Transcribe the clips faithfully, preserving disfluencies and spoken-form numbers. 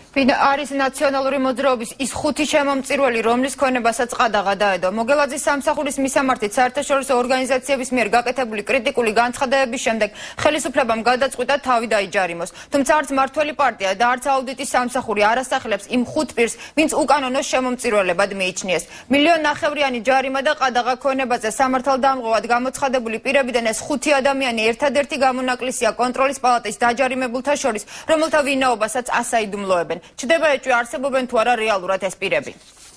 ვინ არის ნაციონალური მოძრაობის ის ხუთი შემომწირველი, რომლის ქონებასაც ყადაღა დაედო. მოგელაძის სამსახურის მისამართით საერთაშორისო ორგანიზაციების მიერ გაკეთებული კრიტიკული განცხადებების შემდეგ ხელისუფლებამ გადაწყვიტა თავი დაიჯარიმოს. თუმცა არც მართველი პარტია და არც აუდიტის სამსახური არ ასახელებს იმ ხუთ პირს, ვინც უკანონო შემომწირველებად მიიჩნიეს. მილიონ ნახევრიანი ჯარიმა და ყადაღა ქონებაზე სამართალდამღოვად გამოცხადებული პირებიდან ეს ხუთი ადამიანი ერთადერთი გამონაკლისია კონტროლის პალატის დაჯარიმებულთა შორის, რომელთა ვინაობასაც ასაიდუმლოებენ. ჩდება ეჭვი არსებობენ თუ არა რეალურად ეს პირები.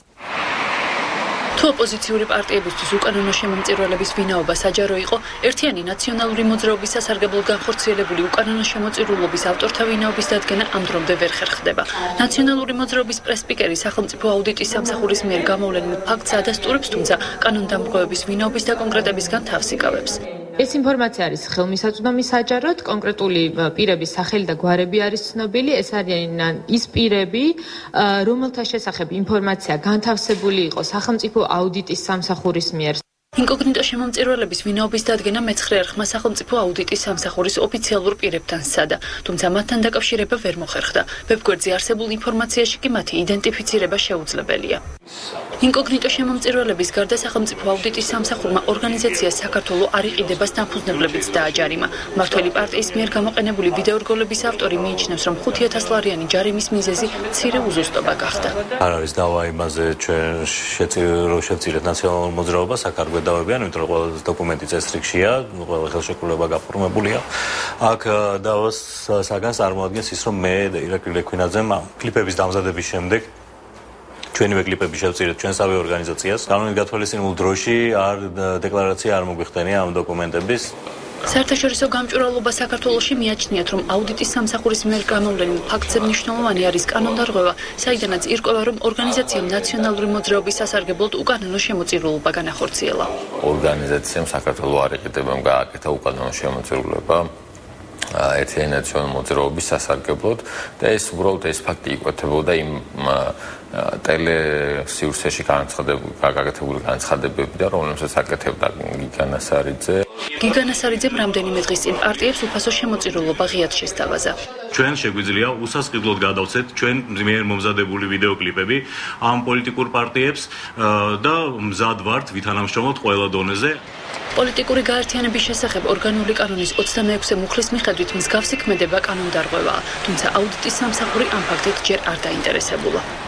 თუ ოპოზიციური პარტიებისთვის უკანონო შემომწირველების ვინაობა საჯარო იყო, ერთიანი ნაციონალური მოძრაობის სასარგებლოდ განხორციელებული უკანონო შემოწირულობის ავტორთა ვინაობის დადგენა ამ დრომდე ვერ ხერხდება. ნაციონალური მოძრაობის პრესპიკერი სახელმწიფო აუდიტის სამსახურის მიერ გამოვლენილ ფაქტს ადასტურებს, თუმცა კანონდამღოვების ვინაობის დაკონკრეტებისგან თავს იკავებს. ეს ინფორმაცია არის ხელმისაწვდომი საჯაროდ, კონკრეტული პირების სახელი და გვარები არის ცნობილი, ეს არიან ის პირები, რომელთა შესახებ ინფორმაცია განთავსებული იყო სახელმწიფო აუდიტის სამსახურის მიერ. ინკოგნიტო შემომწირველების ვინაობის დადგენა მეცხრე ერხმა სახელმწიფო აუდიტის სამსახურის ოფიციალურ პირებთან სცადა, თუმცა მათთან დაკავშირება ვერ მოხერხდა. ვებგვერდზე არსებულ ინფორმაციაში კი მათი იდენტიფიცირება შეუძლებელია. ინკოგნიტო შემომწირველების გარდა სახელმწიფო აუდიტის სამსახურმა ორგანიზაციას საქართველოს არ იყიდებას დამფუძნებლებიც დააჯარიმა. მართველი პარტიის მიერ გამოყენებული ვიდეორგოლების ავტორი მიიჩნევს, რომ ხუთი ათას ლარიანი ჯარიმის მიზეზი მცირე უზუსტობა გახდა. არ არის დავა იმაზე, ჩვენ შევწირეთ ნაციონალურ მოძრაობას, აქ არ გვედავებიან, იმიტომ რომ ყველა დოკუმენტი წესრიგშია, ყველა ხელშეკრულება გაფორმებულია. აქ დავას საგანს წარმოადგენს ის, რომ მე და ირაკლი ლექვინაძემ კლიპების დამზადების შემდეგ ჩვენივე კლიპები შევწირეთ ჩვენსავე ორგანიზაციას. კანონით გათვალისწინებულ დროში არ დეკლარაცია არ მოგვიხდენია ამ დოკუმენტების. საერთაშორისო გამჭვირვალობა საქართველოში მიაჩნიათ, რომ აუდიტის სამსახურის მიერ გამოვლენილ ფაქტზე მნიშვნელოვანი არის კანონდარღვევა, საიდანაც ირკვევა, რომ ორგანიზაციამ ნაციონალური მოძრაობის სასარგებლოდ უკანონო შემოწირულობა განახორციელა. ორგანიზაციამ საქართველოს არ იყიდება გააკეთა უკანონო შემოწირულობა ერთიანი ნაციონალური მოძრაობის სასარგებლოდ და ეს უბრალოდ ეს ფაქტი იკვეთებოდა იმ ტელესივრცეში გაკეთებული განცხადებებიდან, რომლებსაც აკეთებდა გიგა ნასარიძე. გიგა ნასარიძემ რამდენიმე დღის წინ პარტიებს უფასო შემოწირულობა ღიად შესთავაზა. ჩვენ შეგვიძლია უსასყიდლოდ გადავცეთ ჩვენ მიერ მომზადებული ვიდეოკლიპები ამ პოლიტიკურ პარტიებს და მზად ვართ ვითანამშრომლოთ ყველა დონეზე. პოლიტიკური გაერთიანების შესახებ ორგანული კანონის ოცდამეექვსე მუხლის მიხედვით მსგავსი ქმედება კანონდარღვევაა, თუმცა აუდიტის სამსახური ამ ფაქტით ჯერ არ დაინტერესებულა.